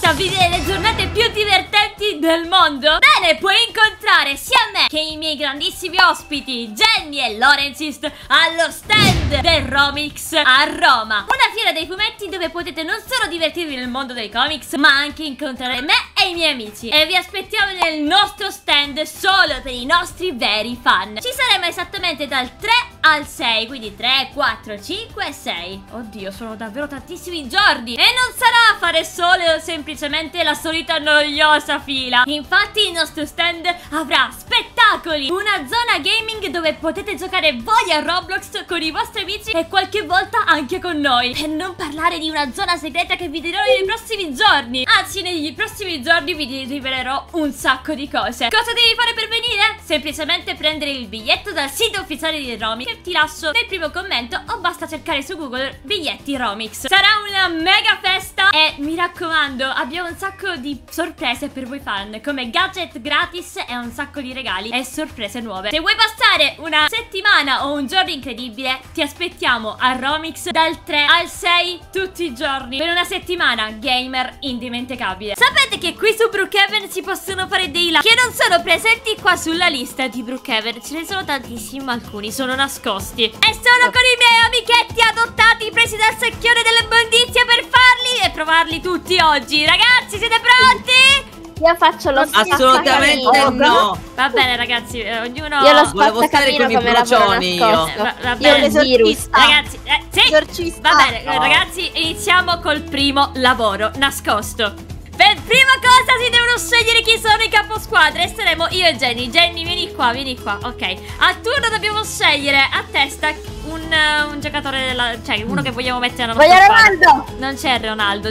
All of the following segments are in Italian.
a vivere le giornate più divertenti del mondo? Bene, puoi incontrare sia me che i miei grandissimi ospiti Jenny e Lorenzist allo stand del Romix a Roma, una fiera dei fumetti dove potete non solo divertirvi nel mondo dei comics, ma anche incontrare me e i miei amici. E vi aspettiamo nel nostro stand solo per i nostri veri fan. Ci saremo esattamente dal 3 al 6, quindi 3, 4, 5 e 6. Oddio, sono davvero tantissimi giorni. E non sarà fare solo semplicemente la solita noiosa fila. Infatti il nostro stand avrà spettacoli, una zona gaming dove potete giocare voi a Roblox con i vostri amici e qualche volta anche con noi. Per non parlare di una zona segreta che vi dirò nei prossimi giorni. Anzi, negli prossimi giorni vi rivelerò un sacco di cose. Cosa devi fare per venire? Semplicemente prendere il biglietto dal sito ufficiale di Romix, che ti lascio nel primo commento, o basta cercare su Google biglietti Romix. Sarà una mega festa e mi raccomando, abbiamo un sacco di sorprese per voi fan, come gadget gratis e un sacco di regali e sorprese nuove. Se vuoi passare una settimana o un giorno incredibile, ti aspettiamo a Romix dal 3 al 6 tutti i giorni per una settimana gamer indimenticabile. Sapete che qui su Brookhaven si possono fare dei live che non sono presenti qua sulla lista di Brookhaven. Ce ne sono tantissimi, ma alcuni sono nascosti e sono con i miei amichetti adottati, presi dal secchione dell'immondizia, per farli e provarli tutti oggi. Ragazzi, siete pronti? Io faccio lo assolutamente no. Va bene ragazzi, ognuno. Io lo volevo stare con i brucioni io. Va bene. L'esorcista. Ragazzi, sì. Esorcista. Va bene, ragazzi, iniziamo col primo lavoro nascosto. Per prima cosa si devono scegliere chi sono i caposquadre. E saremo io e Jenny. Jenny, vieni qua, ok. A turno dobbiamo scegliere a testa un giocatore della, cioè uno che vogliamo mettere alla nostra squadra. Ronaldo. Non c'è Ronaldo.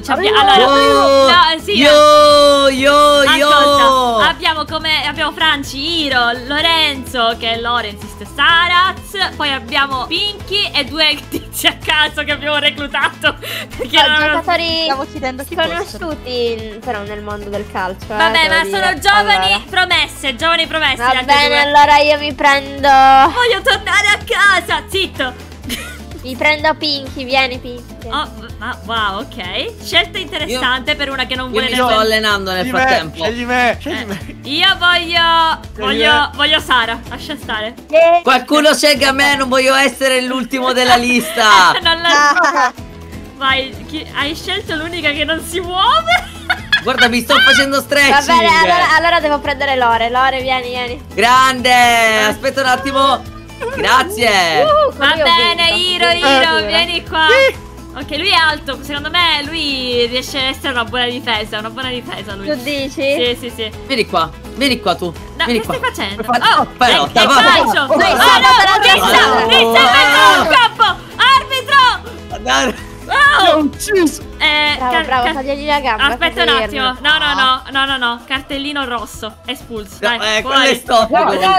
Allora, no, sì, Ascolta, abbiamo Franci, Iro, Lorenzo, che è Lorenzist, Saraz. Poi abbiamo Pinky e due tizi a caso che abbiamo reclutato. Perché giocatori stavo chiedendo chi conosciuti però nel mondo del calcio. Vabbè, ma sono giovani promesse. Va bene, allora io mi prendo. Voglio tornare a casa. Zitto. Mi prendo Pinky, vieni Pinky. Oh, wow, ok. Scelta interessante per una che non vuole mi sto allenando nel frattempo. Scegli me. Io voglio Sara. Lascia stare. Qualcuno scelga me, non voglio essere l'ultimo della lista. Non la Vai, hai scelto l'unica che non si muove. Guarda, mi sto facendo stretching. Va bene, allora devo prendere Lore. Lore, vieni. Grande, aspetta un attimo. Grazie. Va bene, Iro, vieni qua. Ok, lui è alto. Secondo me lui riesce a essere una buona difesa. Lui. Tu dici? Sì. Vieni qua tu. No, Vieni che qua. stai facendo? Oh, però, è calcio. No, in campo. Arbitro. L'ho ucciso. Bravo, tagliagli la gamba. Aspetta un attimo. No. Cartellino rosso. Espulso. Dai, quello è stop.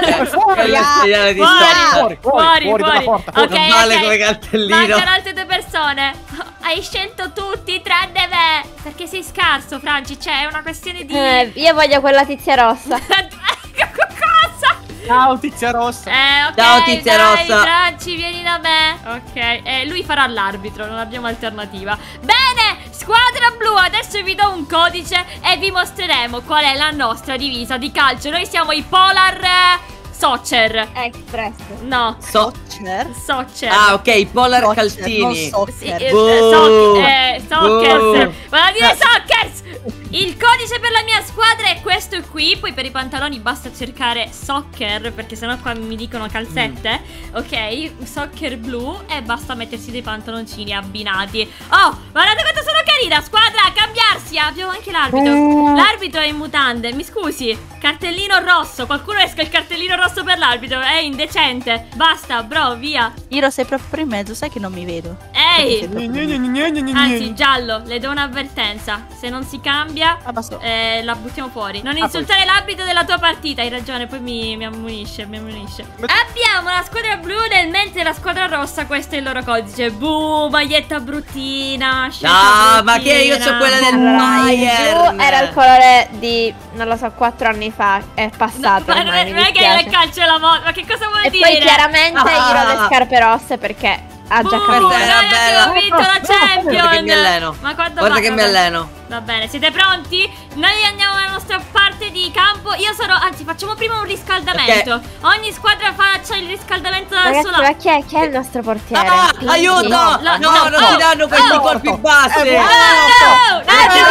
Fuori. Ok, non vale come cartellino. mancano altre due persone. Hai scelto tutti tranne me. Perché sei scarso, Franci. C'è una questione di io voglio quella tizia rossa. Cosa? Ciao tizia rossa. Ok, ciao tizia rossa. Franci, vieni da me. Ok, lui farà l'arbitro, non abbiamo alternativa. Bene, squadra blu, adesso vi do un codice e vi mostreremo qual è la nostra divisa di calcio. Noi siamo i Polar Soccer Express. No, Soccer. Ah, ok, Polar Soccer, Calzini. non sì, soccer. Soccers. Vado a dire Soccers. Il codice per la mia squadra è questo qui. Poi per i pantaloni basta cercare soccer, perché sennò qua mi dicono calzette. Ok, soccer blu. E basta mettersi dei pantaloncini abbinati. Oh, guardate quanto sono carina. Squadra, a cambiarsi. Abbiamo anche l'arbitro. L'arbitro è in mutande, mi scusi. Cartellino rosso. Qualcuno esca il cartellino rosso per l'arbitro. È indecente. Basta, bro, via. Iro, sei proprio in mezzo, sai che non mi vedo. Ehi. Anzi, giallo, le do un'avvertenza. Se non si cambia la buttiamo fuori. Non insultare l'arbitro della tua partita. Hai ragione, poi mi ammonisce. Abbiamo la squadra blu, mentre la squadra rossa, questo è il loro codice. Buh, maglietta bruttina. No, ma che io c'ho quella del Bayern. Blu era il colore di, non lo so, 4 anni fa. È passato. Ma non è che il calcio è la moda. Ma che cosa vuol dire? E poi chiaramente io ho le scarpe rosse perché ha già Questa capito. era bella. Abbiamo vinto la Champion. Guarda che mi alleno. Ma quando Guarda va? che mi Vabbè. alleno. Va bene, siete pronti? Noi andiamo nella nostra parte di campo. Io sono, anzi facciamo prima un riscaldamento. Ogni squadra faccia il riscaldamento da Ragazzi, sola. ma chi è il nostro portiere? Ah, Quindi- aiuto! No, No, no, non ti danno questi colpi bassi. No, l'ho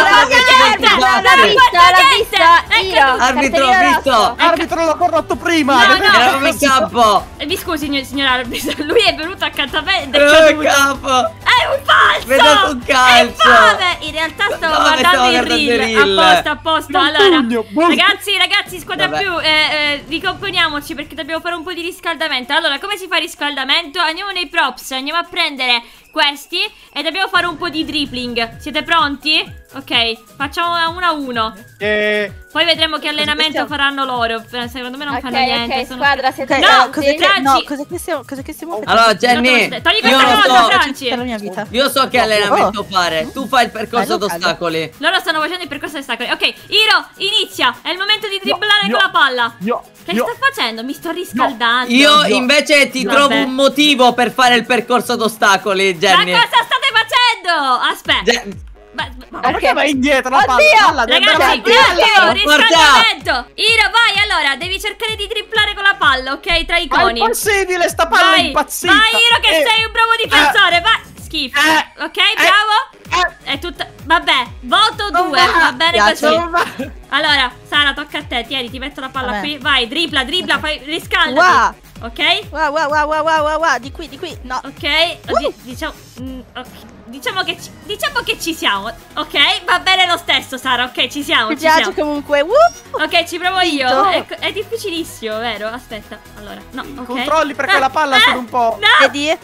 vista, Io, Arbitro, cartellino ho visto. rosso. Arbitro l'ho corrotto prima. No, no. Eravamo in campo. Mi scusi, signor arbitro, lui è venuto accanto a me ed è Eravamo in caduto. campo. È un falso! Mi ha dato un calcio. È infame! In realtà stavo No, guardando stavo il guardando il reel. reel. A posto. Non Allora, pugno, boom. ragazzi, squadra Vabbè. più, ricomponiamoci perché dobbiamo fare un po' di riscaldamento. Allora, come si fa il riscaldamento? Andiamo nei props, andiamo a prendere questi e dobbiamo fare un po' di dribbling. Siete pronti? Ok, facciamo 1-1. Poi vedremo che allenamento faranno loro. Secondo me non fanno niente. Ok, squadra, siete No, pronti? Franci. Cosa che stiamo facendo? Allora, Jenny, Togli io questa lo cosa, so. Franci. Per la mia vita. Io so che allenamento fare. Tu fai il percorso Bello, d'ostacoli. Loro stanno facendo il percorso di ostacoli. Ok, Iro, inizia. È il momento di dribblare con la palla. Che sta facendo? Mi sto riscaldando. Io invece ti Vabbè. trovo un motivo per fare il percorso d'ostacoli, Ma Jenny. cosa state facendo? Aspetta. Ma perché vai indietro la Oddio! palla? Ragazzi, un attimo, riscaldamento. Iro, vai, allora, devi cercare di dribblare con la palla, ok? Tra i Ma è coni. impossibile, sta palla è Vai, impazzita. vai, Iro, che sei un bravo difensore. Vai. Schifo. Ok, bravo. È tutta. Vabbè, voto 2. Va bene così. Allora, Sara, tocca a te. Tieni, ti metto la palla Vabbè. qui. Vai, dribbla, fai, riscaldati. Ok? Wow, di qui, no. Ok, diciamo che ci siamo. Ok, va bene lo stesso, Sara. Ok, ci siamo. Mi piace comunque. Ok, ci provo io. Vinto. È difficilissimo, vero? Aspetta. Allora, no, ok. Controlli perché la palla sono un po'. No!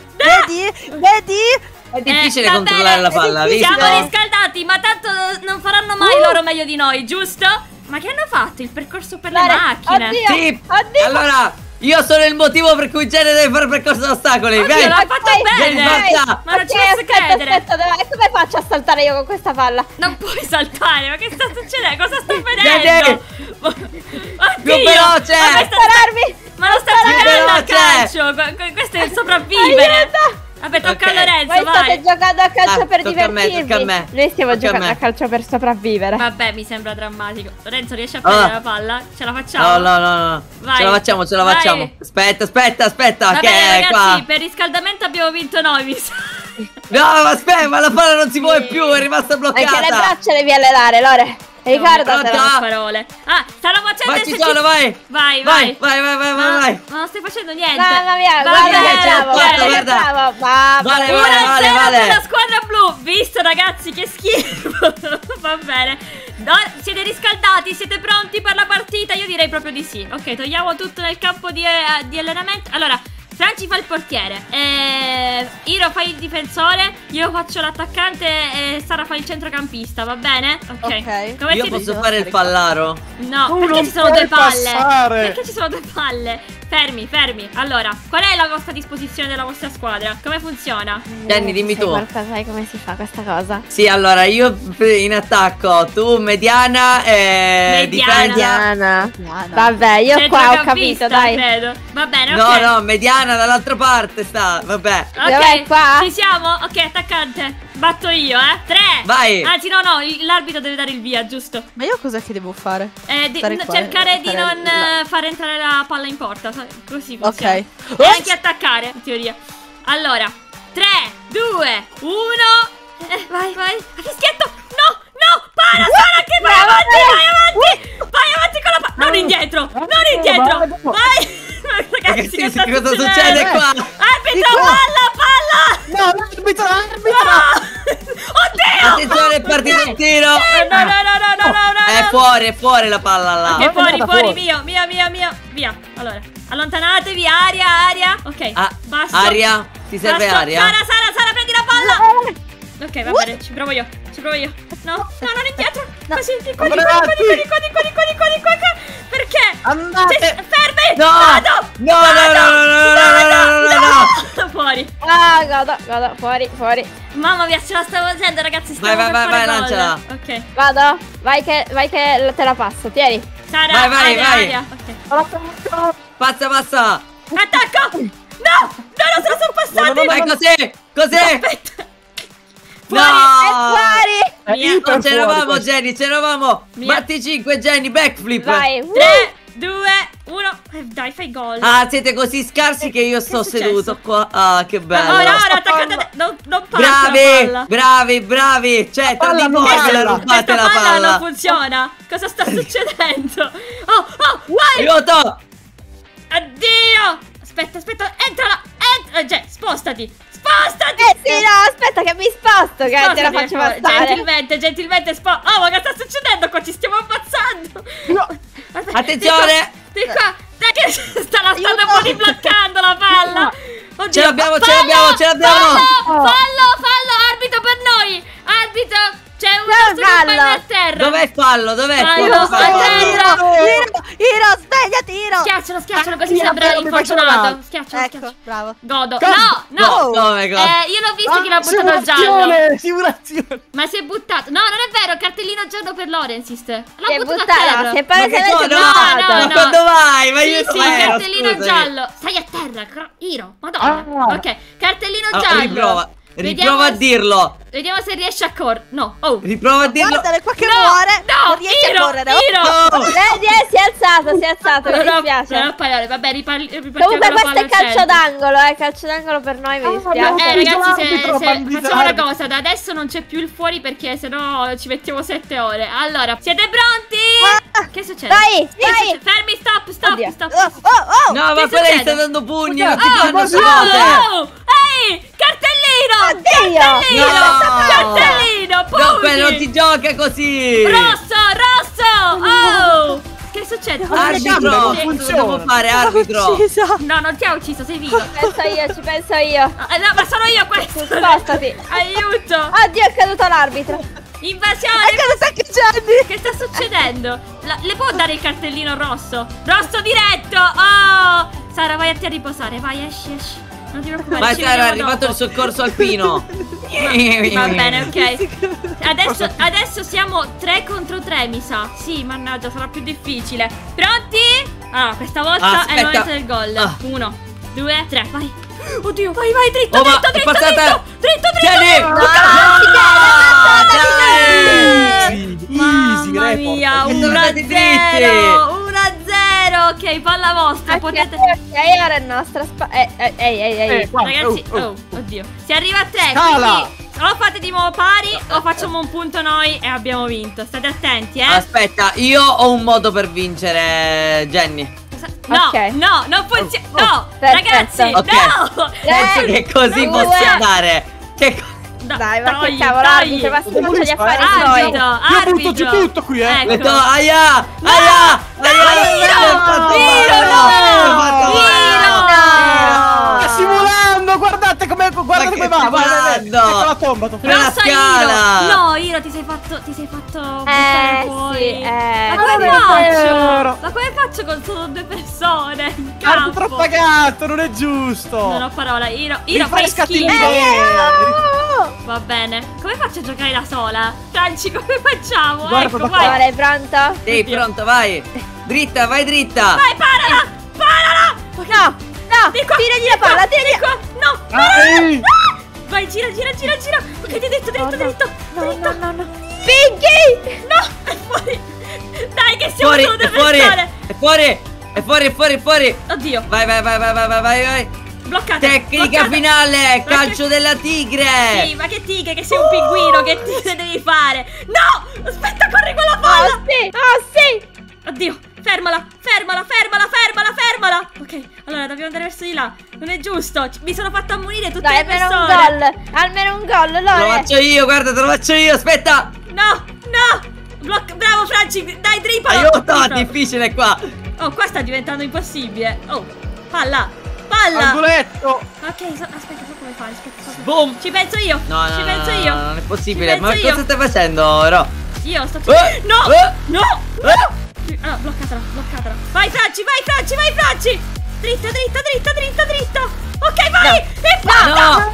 Vedi? È difficile va controllare bene. la palla, visto? Siamo riscaldati, ma tanto non faranno mai loro meglio di noi, giusto? Ma che hanno fatto? Il percorso per le macchine? Oddio. Sì. Oddio. Allora, io sono il motivo per cui Jenny deve fare il percorso d'ostacoli. Oddio, Vai. l'ha fatto bene! forza. Ma non ci posso aspetta, credere! e come faccio a saltare io con questa palla? Non puoi saltare, ma che sta succedendo? Cosa sto Jenny. vedendo? Più veloce. Ma lo sta giocando a calcio! Questo è il sopravvivere! Aiuto! Vabbè, tocca Ok. a Lorenzo, Voi state vai! giocando a calcio per tocca a me, divertirvi. tocca a me. Noi stiamo Tocca a giocando me. a calcio per sopravvivere. Vabbè, mi sembra drammatico. Lorenzo, riesci a prendere la palla? Ce la facciamo? No. Vai. Ce la facciamo, Vai. facciamo. Aspetta, Va che bene, è ragazzi, qua. per riscaldamento abbiamo vinto noi, mi sa. No, ma aspetta, ma la palla non si muove più, è rimasta bloccata. Anche le braccia devi allenare, Lore. Ricordatelo. pronta? Parole. Ah, stanno facendo Vai, ci sono, vai. Vai. Vai. Ma non stai facendo niente. Mamma mia, Va guarda bene, che bravo, guarda, guarda che guarda. bravo. Mamma Vale, mia. vale. 1-0 per la squadra blu. Visto, ragazzi, che schifo. Va bene. Siete riscaldati? Siete pronti per la partita? Io direi proprio di sì. Ok, togliamo tutto nel campo di allenamento. Allora, Franci fa il portiere, Iro fa il difensore, io faccio l'attaccante e Sara fa il centrocampista, va bene? Ok. Come Io si posso fare il pallaro? No, Tu perché non ci sono due puoi palle? passare. Perché ci sono due palle? Fermi. Allora, qual è la vostra disposizione della vostra squadra? Come funziona? Jenny, dimmi Sai tu. qualcosa, sai come si fa questa cosa? Sì, allora io in attacco, tu mediana e Mediana. difesa. Vabbè, io qua ho Centrocampista, capito, dai. credo. Va bene, ok. No, mediana dall'altra parte sta, vabbè. Ok, Dov'è, qua? ci siamo? Ok, attaccante. Batto io, 3. Vai. Anzi, no, l'arbitro deve dare il via, giusto? Ma io cos'è che devo fare? Stare qua, Cercare di fare non far entrare la palla in porta. Così funziona. Ok. E anche attaccare, in teoria. Allora, 3, 2, 1. Vai. A fischietto. No. Para, Sara, che vai avanti. Vai avanti con la palla. Non indietro. Vai. Ragazzi, che sta cosa succedendo? succede qua? Arbitro, palla. No, arbitro. Oddio. Attenzione, è partito il tiro. No. È fuori la palla là. Ok, fuori, fuori. mio. Via. Allora, allontanatevi, aria. Ok, basso. Aria, ti serve Basso. aria? Sara, prendi la palla. Ok, va bene, ci provo io. No, non indietro. Così, di qua. Perché? Andate. Fermi. No. No. Fuori. Vado, fuori. Mamma mia, ce la stavo facendo, ragazzi. Vai, stavo per fare gol. lanciala. Ok. Vado, vai che te la passo, tieni. Sara, Vai. aria. Ok. Passa. Attacco. No, non se la sono passati. Cos'è? Aspetta. No! È fuori! Non c'eravamo, Jenny, c'eravamo! Mia. Batti 5, Jenny, backflip! Vai! 3, 2, 1. Dai, fai gol. Ah, siete così scarsi che io sto seduto qua. Ah, che bello! Ora, attaccate. Non passa la palla. Bravi! Cioè, tra palla di non voi passa. me la rubate Questa la palla palla! non funziona. Cosa sta succedendo? Oh, vai! Aiuto! Addio! Aspetta, entrala! Cioè, spostati! Sì, no, aspetta che mi sposto, che te la faccio passare. Gentilmente Oh, ma che sta succedendo qua? Ci stiamo ammazzando! No. Aspetta, Attenzione! Di qua! Dai che stanno un po' bloccando la palla! Oddio. Ce l'abbiamo! Fallo! Arbitro per noi! Arbitro! C'è un nostro compagno a terra! Dov'è fallo? Fallo a terra! Iro, svegliati, Iro! Schiaccialo così sembra infortunato! Schiaccialo! Ecco, bravo. Godo! Come? Io l'ho visto che l'ha buttato giallo! Simulazione! Ma si è buttato! No, non è vero! Cartellino giallo per Lorenzist! Si è buttato! Si è palesemente no, buttato! Ma quando vai? Ma io Sì, cartellino giallo! Stai a terra! Iro! Madonna! Ok, cartellino giallo! Riprova a dirlo! Vediamo se riesce a correre! No! Riprova a dirlo! Guardale qua che muore! Non riesce a correre! Vedi, si è alzato, mi dispiace. Non ho parole, vabbè, ripartiamo. Comunque questo è calcio d'angolo, calcio d'angolo per noi, mi dispiace. Ragazzi, facciamo una cosa, da adesso non c'è più il fuori perché sennò ci mettiamo 7 ore. Allora, siete pronti? Che succede? Vai! Fermi, stop. No, ma quella gli sta dando pugni, non ti fanno cose! Ehi, cartellino! Cartellino, pugni! No, quello non ti gioca così! Rosso! Oh! Che succede? Arbitro! Cosa devo fare, arbitro? No, non ti ha ucciso, sei vivo. Ci penso io. No, ma sono io questo! Spostati. Aiuto! Oddio, è caduto l'arbitro. Invasione! È caduto anche Gianni! Che sta succedendo? Le può dare il cartellino rosso? Rosso diretto! Oh! Sara, vai a te a riposare, vai, esci. Non ti preoccupare. Vai, Sara, è arrivato il soccorso alpino. Va bene, ok. Adesso siamo 3 contro 3, mi sa. Sì, mannaggia, sarà più difficile. Pronti? Allora, questa volta è il momento del gol. 1, 2, 3, vai. Oddio, vai, dritto. Mamma mia, 1-0. Ok, palla vostra, potete... Ok, ora è nostra Ehi. Ragazzi, oddio. Si arriva a 3, quindi o fate di nuovo pari o facciamo un punto noi e abbiamo vinto. State attenti, Aspetta, io ho un modo per vincere, Jenny. No, non funziona. No, ragazzi, no. Penso che così possa andare. Dai, ma che cavolo, arbitro, basta che faccia gli affari suoi. Io butto giù tutto qui, Ecco. Aia! Sta simulando, guardate come va. Ecco la tomba, la scala. No, Iro, ti sei fatto buttare fuori. Ma come faccio con solo 2 persone in campo? Arbitro pagato, non è giusto. Non ho parola, Iro, fai schifo. Va bene. Come faccio a giocare da sola? Franci, come facciamo? Guarda, ecco, vai. È pronto? Sì, pronto, vai. Dritta, vai dritta. Vai, parala. No, tiragli la palla, tiragli qua. No. Vai, gira. Ok, ti ho detto, dritto. No. Pinky! No, è fuori. Dai, che siamo solo 2 persone. È fuori. Oddio. Vai. Bloccate. Tecnica finale, calcio della tigre. Sì, ma che tigre, che sei un pinguino, che tigre devi fare? No, aspetta, corri con la palla. Oh sì. Oddio, fermala. Ok, allora dobbiamo andare verso di là. Non è giusto, mi sono fatta ammonire tutte le persone. Almeno un gol, Lore. Te lo faccio io, guarda, te lo faccio io, aspetta. No. Bravo Franci, dai, drippalo. Aiuto, difficile qua. Oh, qua sta diventando impossibile. Oh, palla. Angoletto. Ok, aspetta, come fai? Boom. Ci penso io. No, non è possibile. Ma io. cosa stai facendo, Ro? Io sto... No. Ah, bloccatela. Vai Franci. Dritto. Ok, vai. No,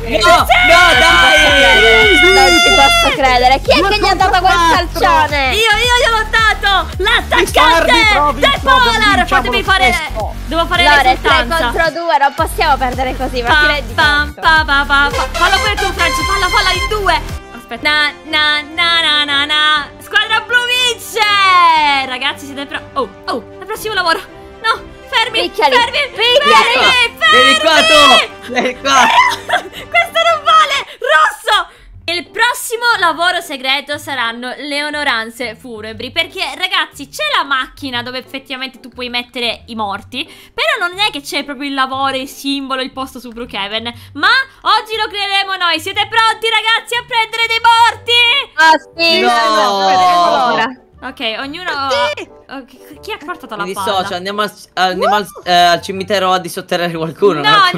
dai. Non ci posso credere. Chi è che gli ha dato quel calcione? Io gliel'ho dato. l'attaccante del Polar. Fatemi fare, devo fare l'esultanza. 3 contro 2, non possiamo perdere così, ma ti rendi conto? Fallo pure tu, Franci, falla in 2. Aspetta, na. Squadra blu vince. Ragazzi, siete Oh, al prossimo lavoro. No, fermi. Vieni qua tu. Vieni qua. Questo non vale. Rosso. Il prossimo lavoro segreto saranno le onoranze funebri, perché ragazzi c'è la macchina dove effettivamente tu puoi mettere i morti, però non è che c'è proprio il lavoro, il simbolo, il posto su Brookhaven, ma oggi lo creeremo noi. Siete pronti ragazzi a prendere dei morti? Ah sì, No. Ok, ognuno... Chi ha portato la Mi palla? dissocio, andiamo al cimitero a dissotterrare qualcuno.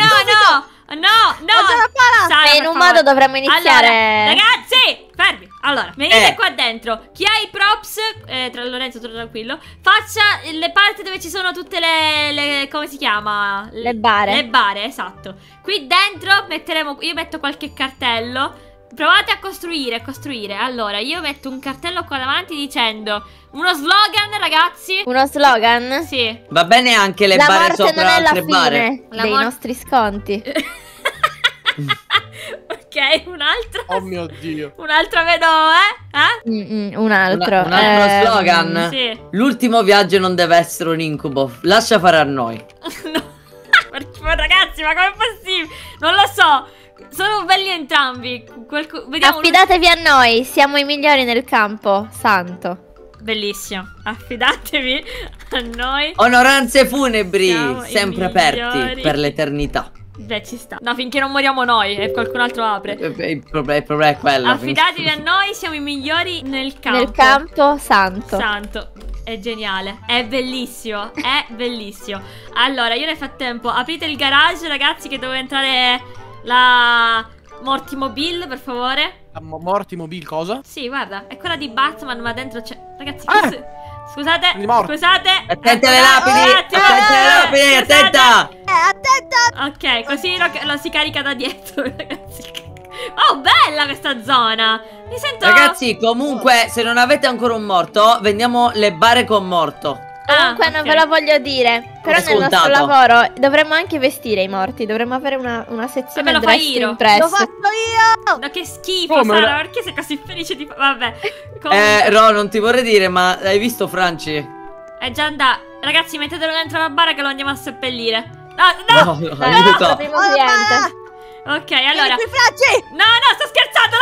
Sara, in un modo dovremmo iniziare. Allora, ragazzi, fermi. Allora, venite qua dentro. Chi ha i props, tra Lorenzo, tranquillo, faccia le parti dove ci sono tutte le come si chiama? Le bare. Le bare, esatto. Qui dentro metteremo, io metto qualche cartello. Provate a costruire. Allora, io metto un cartello qua davanti dicendo uno slogan, ragazzi. Uno slogan? Sì. Va bene anche le bare sopra non è la altre fine bare. dei nostri sconti. Ok, un altro. Oh mio Dio. Un altro vedo, Un altro. Un altro slogan? Sì. L'ultimo viaggio non deve essere un incubo. Lascia fare a noi. No. Ragazzi, ma com'è possibile? Non lo so. Sono belli entrambi. Vediamo. Affidatevi a noi, siamo i migliori nel campo santo. Bellissimo. Affidatevi a noi. Onoranze funebri, Siamo i sempre migliori. aperti per l'eternità. Beh, ci sta. No, finché non moriamo noi e qualcun altro apre. Il problema è quello. Affidatevi a noi, siamo i migliori nel campo. Nel campo santo. Santo. È geniale, è bellissimo, è bellissimo. Allora, io nel frattempo aprite il garage, ragazzi, che devo entrare la Mortimobile, per favore. La Mortimobile cosa? Sì, guarda, è quella di Batman, ma dentro c'è... Ragazzi, scusate, scusate. Attenti alle lapidi, attenta. Attenta. Ok, così lo si carica da dietro, ragazzi. Oh, bella questa zona. Mi sento... Ragazzi, comunque, se non avete ancora un morto, vendiamo le bare con morto. Comunque non ve lo voglio dire. Però nel nostro lavoro dovremmo anche vestire i morti. Dovremmo avere una sezione lo dress fai io. impress. Lo faccio io. No, che schifo, Sara, perché sei così felice di... Vabbè. Ro, non ti vorrei dire, ma hai visto Franci? È già andato. Ragazzi, mettetelo dentro la bara che lo andiamo a seppellire. No, aiuto. Ok, allora. Franci! No, sto scherzando,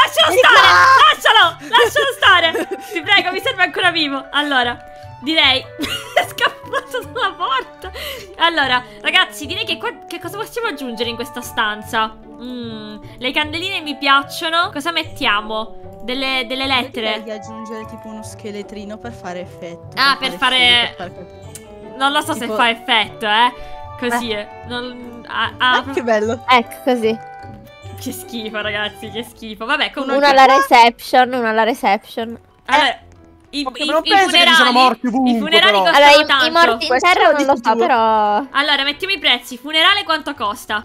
lascialo stare. Ti prego, mi serve ancora vivo. Allora, direi è scappato dalla porta. Allora, ragazzi, direi che qua che cosa possiamo aggiungere in questa stanza? Le candeline mi piacciono. Cosa mettiamo? Delle lettere. Di aggiungere tipo uno scheletrino per fare effetto. Per fare... Non lo so se fa effetto, Così che bello. Ecco così. Che schifo, ragazzi, che schifo. Vabbè, comunque... Una alla reception. Allora, i funerali costano tanto. I morti in terra non lo so, però... Allora, mettiamo i prezzi. Funerale quanto costa?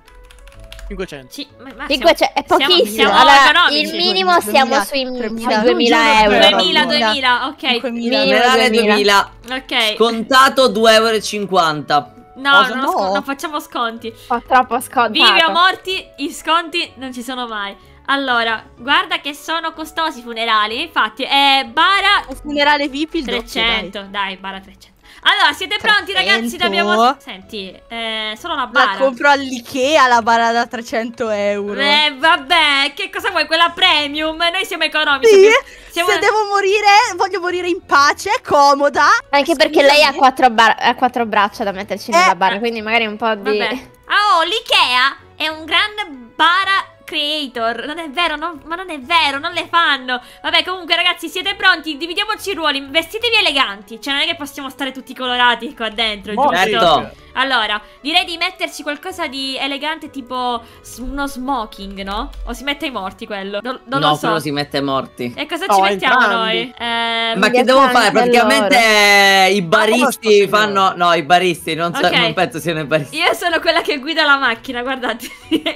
500. 500 è pochissimo. Allora, il minimo siamo sui 2000 euro. 2000, ok. Funerale 2000. Ok. Scontato 2,50 euro. No, non facciamo sconti. Ho troppo scontato. Vivi o morti, i sconti non ci sono mai. Allora, guarda che sono costosi i funerali. Infatti, bara... Un funerale VIP il 300, dai, bara 300. Allora, siete pronti, ragazzi? Dobbiamo... Senti, solo la bara. La compro all'Ikea la bara da 300 euro. Vabbè, che cosa vuoi? Quella premium? Noi siamo economici. Sì, se devo morire, voglio morire in pace, comoda. Anche perché lei ha quattro braccia da metterci nella bara, quindi magari un po' di... Vabbè. Oh, l'Ikea è un grande bara creator. Non è vero, ma non è vero, non le fanno. Vabbè, comunque ragazzi, siete pronti? Dividiamoci i ruoli, vestitevi eleganti. Cioè non è che possiamo stare tutti colorati qua dentro, giusto? Certo. Allora, direi di metterci qualcosa di elegante, tipo uno smoking, no? O si mette ai morti quello? Non lo so. Quello si mette ai morti. E cosa ci mettiamo noi? Ma che devo fare? Praticamente i baristi fanno... No, i baristi, non penso siano i baristi. Io sono quella che guida la macchina, guardate.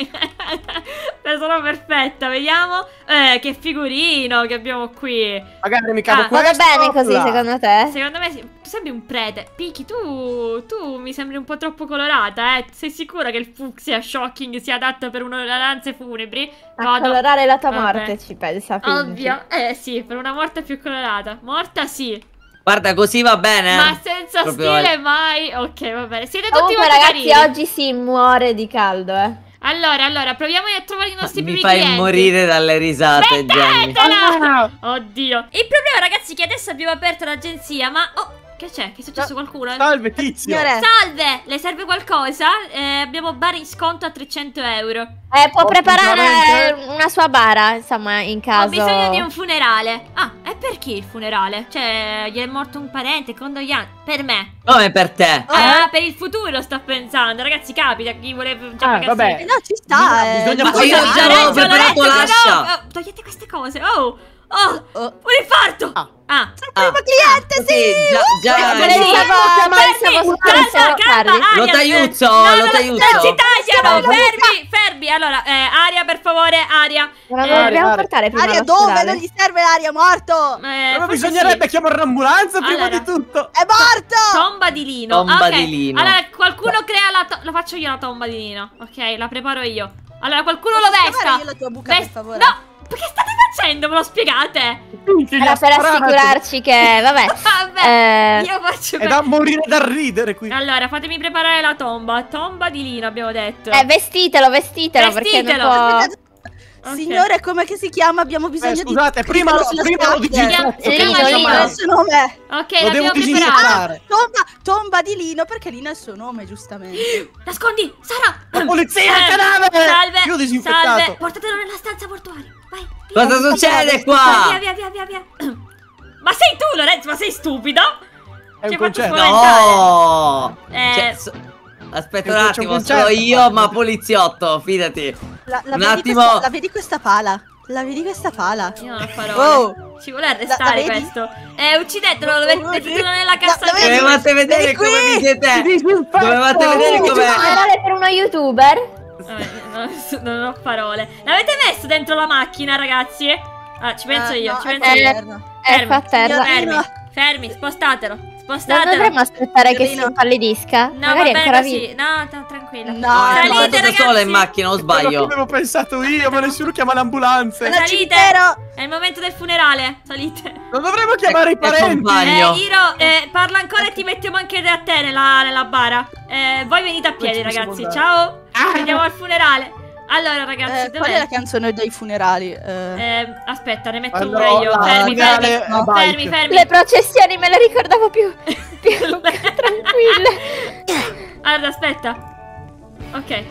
Sono perfetta, vediamo. Che figurino che abbiamo qui. Magari mi cavo Va questo. bene così, secondo te? Secondo me sì. Tu sembri un prete. Piki, tu mi sembri un po' troppo colorata, eh. Sei sicura che il fucsia shocking sia adatto per una lanze funebri? A colorare la tua Vabbè. morte, ci pensa, Pinky. Ovvio. Sì, per una morte più colorata. Morta sì. Guarda, così va bene. Ma senza Proprio stile mai. Ok, va bene. Siete tutti Comunque, molto ragazzi, carini. oggi si muore di caldo, Allora, proviamo a trovare i nostri Mi primi fai clienti. morire dalle risate, Jenny. Smettetela! Oddio. Il problema, ragazzi, è che adesso abbiamo aperto l'agenzia, ma... Oh, che c'è? Che è successo qualcuno? Salve, tizio. Signore, Salve! Le serve qualcosa? Abbiamo bar in sconto a 300 euro. Può preparare Ovviamente. una sua bara, insomma, in caso. Ho bisogno di un funerale. Ah, e per chi il funerale? Cioè, gli è morto un parente, condoglianze. Per me. Come per te? Ah, per il futuro sto pensando. Ragazzi, capita chi voleva già pagarsi- vabbè. no, ci sta. Bisogna Ma poi- io già avevo preparato l'ascia. no, togliete queste cose. Un infarto. Ah, Primo cliente, sì. già. Siamo Calma, Lo Aria, tagliuzzo, no, lo no, tagliuzzo. non si tagliano, fermi. Allora, Aria, per favore, Aria. Non lo dobbiamo portare prima Aria, all'ospedale. dove? Non gli serve l'aria, morto. Ma Forse bisognerebbe sì. chiamare un'ambulanza prima Allora. di tutto. È morto. Tomba di Lino. Tomba Ok. di Lino. Allora, qualcuno crea la faccio io la tomba di Lino. Ok, la preparo io. Allora, qualcuno lo Posso vesta. chiamare io la tua buca, per favore? No, che state facendo? Me lo spiegate? Era per assicurarci che, vabbè. Vabbè, io faccio È da morire da ridere qui. Allora, fatemi preparare la tomba. Tomba di Lino, abbiamo detto. Vestitelo perché non Vestitelo. può. Ok. Signore, come che si chiama? Abbiamo bisogno Scusate, di prima lo disinfetto. Lino. il suo nome. Ok, Lo l'abbiamo devo preparato. disinfettare. Tomba di Lino, perché Lino è il suo nome, giustamente. Nascondi, Sara. La polizia, il cadavere. Salve. Io ho disinfettato. Salve. Portatelo nella stanza portuaria. Vai. Cosa succede qua? Via. Ma sei tu, Lorenzo? Ma sei stupido? È Ti un ho fatto concerto. spaventare. No. Eh. Aspetta C'è un un attimo, concerto. sono io, ma poliziotto, fidati. La Un vedi attimo. la vedi questa pala? La vedi questa pala? Io non ho parole. Oh. Ci vuole arrestare La vedi? questo. Uccidetelo, mettetelo nella cassa. La vedi? Dovevate vedere Vieni come qui. vi siete. Disinfetto. Dovevate vedere come. Funerale per uno youtuber? Vabbè, non ho parole. L'avete messo dentro la macchina, ragazzi? Ah, ci penso io, no, ci è penso io. interno. È qua a terra. Fermi, spostatelo. Non Spostatelo. dovremmo aspettare che si Signorino. impallidisca? No, Magari va è bene ancora così. vivo. No, tranquillo. No, Salite, Salite ragazzi. sola in macchina, o Quello che sbaglio? avevo pensato io, ma nessuno chiama l'ambulanza. Salite. cimitero. È il momento del funerale. Salite. Non dovremmo chiamare i Ecco, parenti. compagno. Iro, parla ancora e ti mettiamo anche a te nella bara. Voi venite a piedi, ci possiamo ragazzi. andare. Ciao. Andiamo al funerale. Allora, ragazzi, Qual è la canzone dei funerali? aspetta, ne metto Allora, una io. la Fermi. bike. Le processioni me le ricordavo più tranquille. Allora, aspetta. Ok.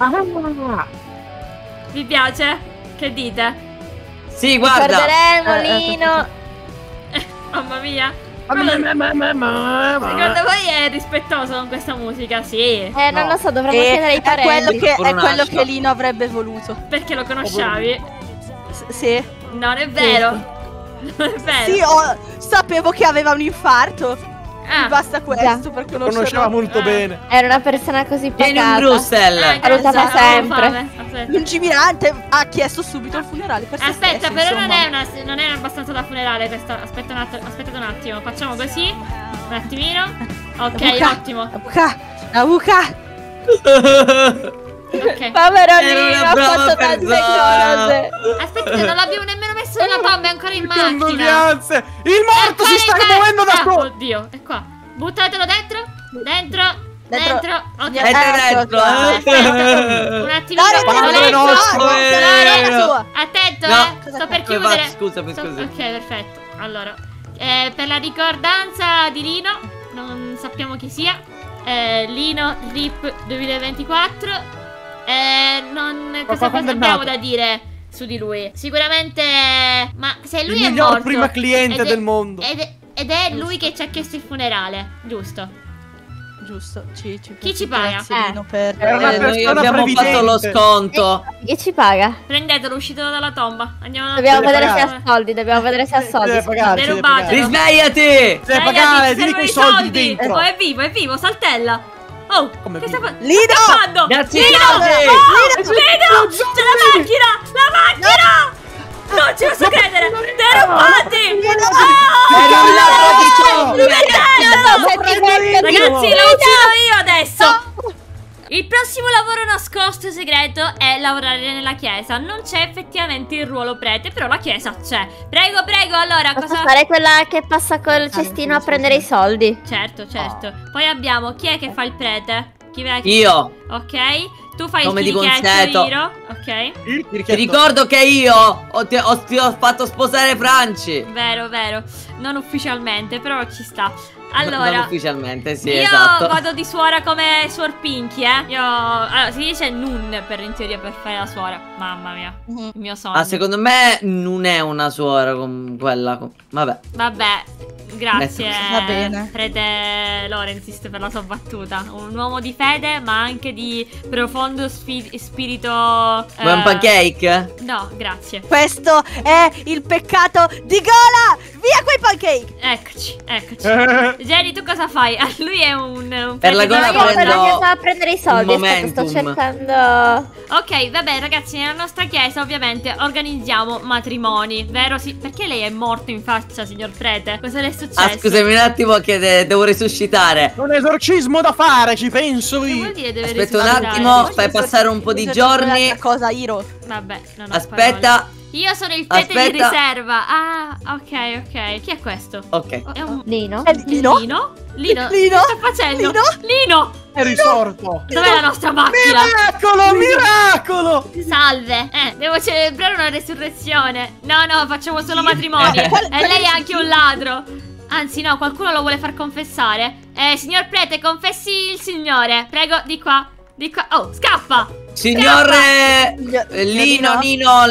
Vi piace? Che dite? Sì, guarda. Ricorderemo Lino. Mamma mia. Secondo voi è rispettoso con questa musica? Sì. Non lo so, dovremmo chiedere ai È quello parenti. che, Pure è quello un'ascia. che Lino avrebbe voluto. Perché lo conosciavi? Sì. Non è vero. Non è vero. Sì, sapevo che aveva un infarto. Ah, Mi basta questo per Conosceva conoscerlo. molto bene. Era una persona così Tieni un pacata. Brussel. Salutata grazie, sempre. avevo fame. Aspetta. Lungimirante ha chiesto subito il funerale per se Aspetta, stesso, però insomma. non è abbastanza da funerale questa. Aspettate un attimo. Facciamo così. Un attimino. Ok, La buca. ottimo. La buca. Ok. Povero Era Lino, una ha brava fatto tante persona. cose. Aspettate, non l'abbiamo nemmeno messo nella tomba, è ancora in macchina. Condoglianze. Il morto si sta muovendo da solo. Oddio, è qua. Buttatelo dentro. Dentro. Ok. Dentro. Aspetta, un attimino. Padre nostro, Attento, No. sto per Come chiudere. faccio? Scusami, scusa. Ok, perfetto. Allora, per la ricordanza di Lino, non sappiamo chi sia. Lino RIP 2024. Cosa quando è abbiamo nato? da dire su di lui? Sicuramente. Ma se lui Il è miglior morto. prima cliente ed è- del mondo. Ed è lui che ci ha chiesto il funerale, giusto? Giusto, Chi ci paga? Grazie, Lino, per... Era una Noi persona abbiamo fatto previdente. lo sconto. Chi ci paga? Prendetelo, uscitelo dalla tomba. Andiamo Dobbiamo Deve vedere se pagare. ha soldi, dobbiamo vedere se ha soldi. Deve pagare, Deve deve rubare. pagare. Risvegliati! Deve pagare, Ci digli servono quei i soldi dentro. Oh, è vivo, saltella. Oh, Come che sta vivo? facendo? Grazie, Lino! grazie. Oh, Lino! C'è la macchina! La macchina! Non ci posso credere! Derubati! Ragazzi, lo uccido io adesso! Il prossimo lavoro nascosto segreto è lavorare nella chiesa. Non c'è effettivamente il ruolo prete, però la chiesa c'è. Prego, prego, allora Posso cosa... fare quella che passa col cestino a prendere i soldi? Certo, certo. Poi abbiamo chi è che fa il prete? Chi è? Io. Ok. Tu fai Come il di chirichetto, consueto. Hiro. Ok. Ti ricordo che io ti ho fatto sposare Franci. Vero, vero. Non ufficialmente, però ci sta. Non Allora, ufficialmente, sì, io esatto. vado di suora come suor Pinky, allora, si dice nun in teoria per fare la suora. Mamma mia, il mio sogno. Ah, secondo me non è una suora con quella. Vabbè. Vabbè, grazie. Va bene. Prete Lorenzist per la sua battuta. Un uomo di fede, ma anche di profondo spirito. Vuoi un pancake? No, grazie. Questo è il peccato di Gola! Via quei pancake! Eccoci, eccoci. Jenny, tu cosa fai? Lui è un Per la prete gola Io della per la prendo chiesa a prendere i soldi. Aspetta, sto momentum. cercando. Ok, vabbè ragazzi, nella nostra chiesa ovviamente organizziamo matrimoni, vero? Sì, perché lei è morto in faccia, signor prete? Cosa le è successo? Ah, scusami un attimo che devo resuscitare. Un esorcismo da fare, ci penso Che io. vuol dire deve Aspetta un risultare? attimo, fai passare un po' di giorni. Cosa, Hiro? Vabbè, non ho Aspetta. parole. Io sono il prete di Aspetta. riserva. Ah, ok, ok. Chi è questo? Ok. È un... Lino? Lino? Lino? Lino? Lino? Che sta facendo? Lino? Lino! È risorto. Dov'è la nostra macchina? Miracolo, miracolo. Salve. Devo celebrare una resurrezione. No, no, facciamo solo matrimoni. E lei è anche un ladro. Anzi, no, qualcuno lo vuole far confessare. Signor prete, confessi il signore. Prego, di qua. Di qua. Oh, scappa! Signore Lino,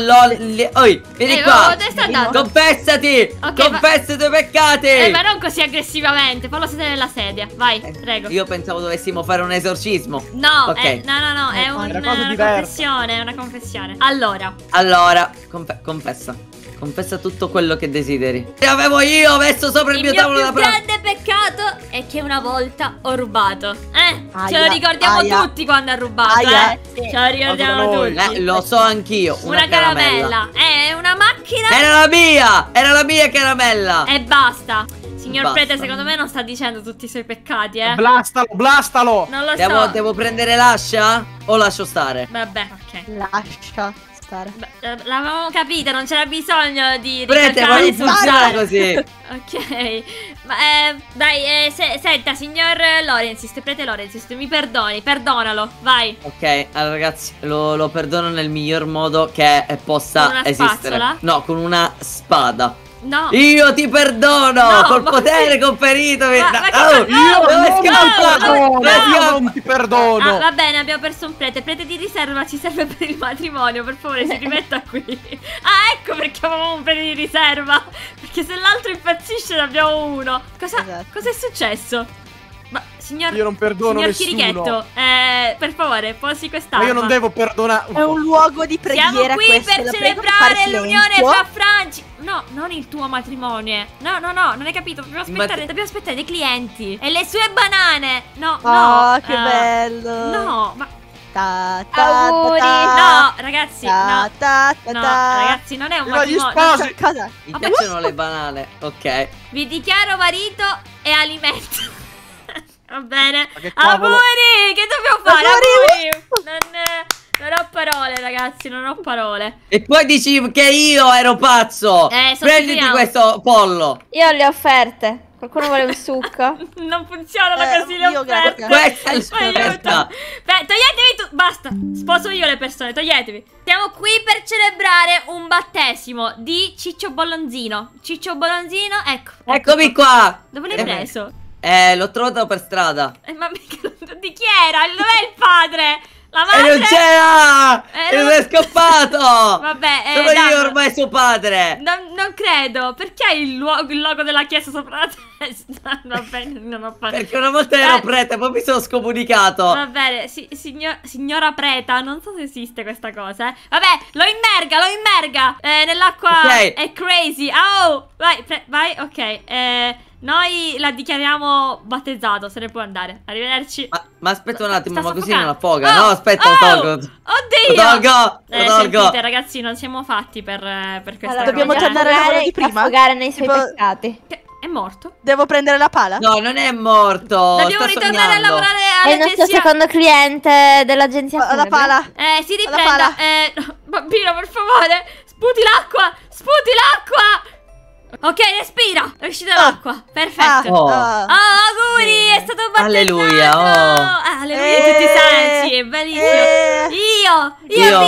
oi, vieni qua. Dove sta andando? Confessati. Ok, Confessa i tuoi peccati. ma non così aggressivamente. Fallo sedere nella sedia. Vai, prego. Io pensavo dovessimo fare un esorcismo. No, Ok. no, è una cosa una diversa. confessione, è una confessione. Allora, Allora, confessa. Confessa tutto quello che desideri. Che avevo io messo sopra il mio tavolo da più pranzo. grande peccato è che una volta ho rubato. Ce lo Aia, ricordiamo aia. tutti quando ha rubato, Aia. Ce lo ricordiamo Noi. tutti. Lo so anch'io. Una caramella. È una macchina. Era la mia caramella. E basta. Signor Basta. prete, secondo me non sta dicendo tutti i suoi peccati, Blastalo, blastalo. Non lo so. Devo prendere l'ascia o lascio stare? Vabbè, ok. Lascia stare. Beh, l'avevamo capita, non c'era bisogno di Prete, ma ricalcare non sul funziona sale. così. Ok, ma dai, senta, signor Lorenzist, prete Lorenzist, mi perdoni, perdonalo, vai. Ok, allora ragazzi, lo perdono nel miglior modo che possa Con una esistere. spazzola? No, con una spada. No. Io ti perdono No, col ma potere così- conferitomi. Ma che Oh, no, dove no, scappa? no, Io non ti perdono. Ah, va bene, abbiamo perso un prete. Prete di riserva ci serve per il matrimonio. Per favore, si rimetta qui. Ah, ecco perché avevamo un prete di riserva. Perché se l'altro impazzisce, ne abbiamo uno. Esatto. Cos'è successo? Ma, signor. Io non perdono signor nessuno. Chirichetto, per favore, posi Ma quest'arma. io non devo perdonare. È un luogo di preghiera. Siamo qui questo, per la prego di celebrare fare l'unione silenzio. fra Franci. No, non il tuo matrimonio. No, non hai capito. Dobbiamo aspettare dei clienti. E le sue banane. No, no. Che bello. No, ma. Auguri. No, ragazzi, no. No, No, ragazzi, non è un Viva gli matrimonio. sposi. Cosa? Mi piacciono le banane. Ok. Vi dichiaro marito e alimento. Va bene. Ma che cavolo? Auguri! Che dobbiamo fare? Auguri! Auguri! Non ho parole, ragazzi, non ho parole. E poi dici che io ero pazzo. Prenditi sostituiamo. questo pollo. Io ho le offerte. Qualcuno vuole un succo? Non funzionano così le io offerte. Questa è la sua Aiuto. testa. Beh, toglietevi tu. Basta. Sposo io le persone. Toglietevi. Siamo qui per celebrare un battesimo di Ciccio Bolonzino. Ciccio Bolonzino, ecco. Eccomi qua. Dove l'hai preso? L'ho trovato per strada. Ma mica di chi era? Dov'è il padre? La E madre? non c'era! E non è scappato! Vabbè, sono dai, io ormai suo padre! Non credo. Perché hai il logo della chiesa sopra la testa? Va bene, non ho fatto. Perché una volta ero prete, poi mi sono scomunicato. Va bene, signora preta, non so se esiste questa cosa, Vabbè, lo immerga. Nell'acqua Ok. è crazy. Oh, vai, ok. noi la dichiariamo battezzato, se ne può andare. Arrivederci. Ma aspetta un attimo, Sta ma così soffocando. non affoga. No, aspetta, lo tolgo. Oddio! Lo tolgo. Sentite ragazzi, non siamo fatti per questa Allora, dobbiamo cosa. tornare al lavoro di prima? affogare nei suoi Tipo- peccati. È morto? Devo prendere la pala? No, non è morto. Dobbiamo sta ritornare a sognando. lavorare È il nostro all'agenzia. secondo cliente dell'agenzia La funebre. pala. Si La riprenda. pala. Bambino, per favore. Sputi l'acqua. Sputi l'acqua. Ok, respira. È uscita l'acqua. Perfetto. Oh. Auguri, è stato battezzato. Alleluia, oh. Alleluia in tutti i sensi. È bellissimo. Io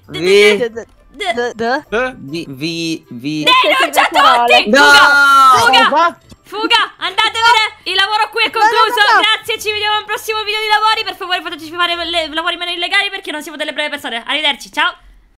vi. denuncia tutti. No! Fuga, andatevene. Il lavoro qui è concluso. Grazie, ci vediamo al prossimo video di lavori. Per favore fateci fare lavori meno illegali perché non siamo delle brave persone. Arrivederci, ciao.